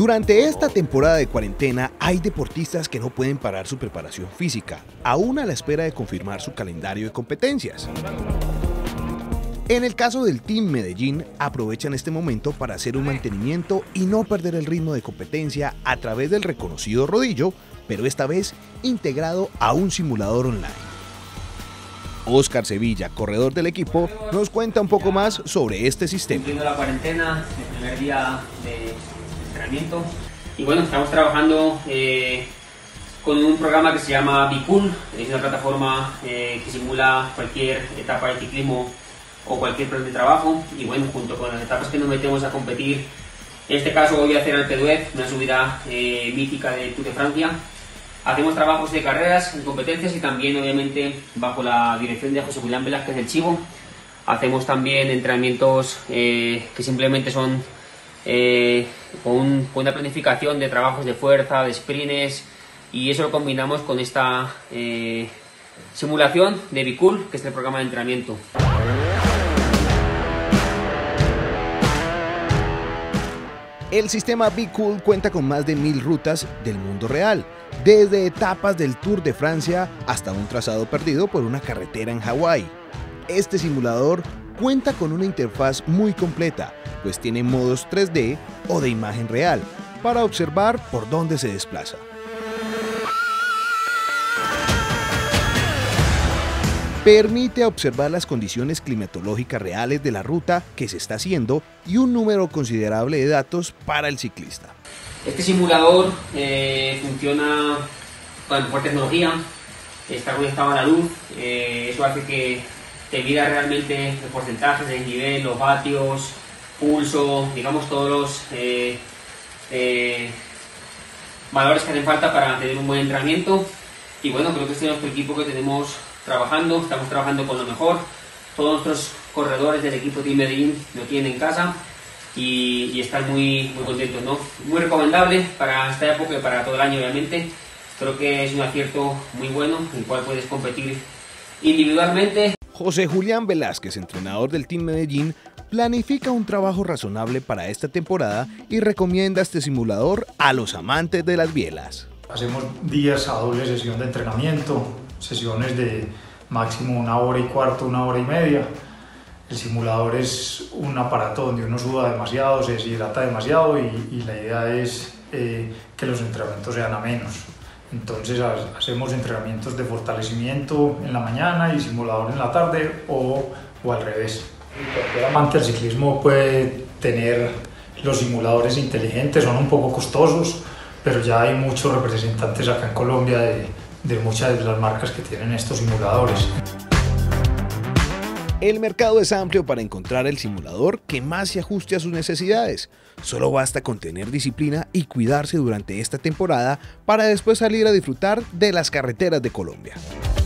Durante esta temporada de cuarentena hay deportistas que no pueden parar su preparación física, aún a la espera de confirmar su calendario de competencias. En el caso del Team Medellín, aprovechan este momento para hacer un mantenimiento y no perder el ritmo de competencia a través del reconocido rodillo, pero esta vez integrado a un simulador online. Oscar Sevilla, corredor del equipo, nos cuenta un poco más sobre este sistema. Cumpliendo la cuarentena, el primer día de entrenamiento, y bueno, estamos trabajando con un programa que se llama Be-Cool. Es una plataforma que simula cualquier etapa de ciclismo o cualquier plan de trabajo, y bueno, junto con las etapas que nos metemos a competir, en este caso voy a hacer Alpe d'Huez, una subida mítica de Tour de Francia. Hacemos trabajos de carreras en competencias y también obviamente bajo la dirección de José Julián Velázquez del Chivo. Hacemos también entrenamientos que simplemente son con una planificación de trabajos de fuerza, de sprints, y eso lo combinamos con esta simulación de Be-Cool, que es el programa de entrenamiento. El sistema Be-Cool cuenta con más de 1000 rutas del mundo real, desde etapas del Tour de Francia hasta un trazado perdido por una carretera en Hawái. Este simulador cuenta con una interfaz muy completa, pues tiene modos 3D o de imagen real, para observar por dónde se desplaza. Permite observar las condiciones climatológicas reales de la ruta que se está haciendo y un número considerable de datos para el ciclista. Este simulador funciona con mejor tecnología, está conectado a la luz, eso hace que te mida realmente los porcentajes de nivel, los vatios, pulso, digamos todos los valores que hacen falta para tener un buen entrenamiento. Y bueno, creo que este es nuestro equipo que tenemos trabajando, estamos trabajando con lo mejor. Todos nuestros corredores del equipo Team Medellín lo tienen en casa y están muy contentos, ¿no? Muy recomendable para esta época y para todo el año, obviamente. Creo que es un acierto muy bueno en el cual puedes competir individualmente. José Julián Velázquez, entrenador del Team Medellín, planifica un trabajo razonable para esta temporada y recomienda este simulador a los amantes de las bielas. Hacemos días a doble sesión de entrenamiento, sesiones de máximo 1 hora y cuarto, 1 hora y media. El simulador es un aparato donde uno suda demasiado, se deshidrata demasiado y la idea es que los entrenamientos sean amenos. Entonces hacemos entrenamientos de fortalecimiento en la mañana y simulador en la tarde o al revés. Cualquier amante del ciclismo puede tener los simuladores inteligentes, son un poco costosos, pero ya hay muchos representantes acá en Colombia de muchas de las marcas que tienen estos simuladores. El mercado es amplio para encontrar el simulador que más se ajuste a sus necesidades. Solo basta con tener disciplina y cuidarse durante esta temporada para después salir a disfrutar de las carreteras de Colombia.